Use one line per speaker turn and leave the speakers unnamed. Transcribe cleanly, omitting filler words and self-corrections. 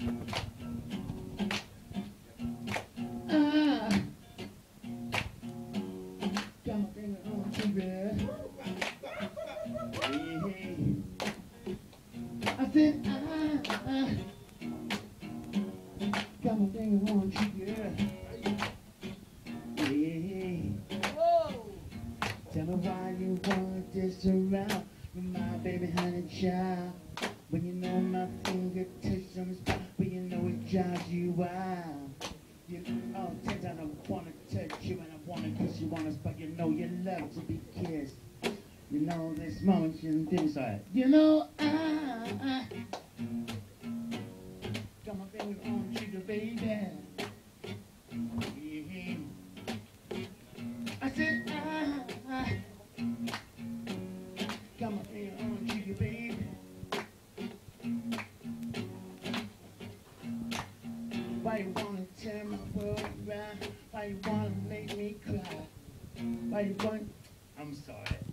Got my finger on the trigger. Hey. I said, got my finger on the trigger. Hey. Tell me why you want this around with my baby honey child. When you know my fingertips on the spot, but you know it drives you wild. You know, times I don't wanna touch you and I wanna kiss you on the spot. You know you love to be kissed. You know this moment you didn't say. You know I got my finger on the trigger, baby. Yeah. I said I got my finger on the trigger, baby. Why you wanna turn my world around? Why you wanna make me cry? Why you want? I'm sorry.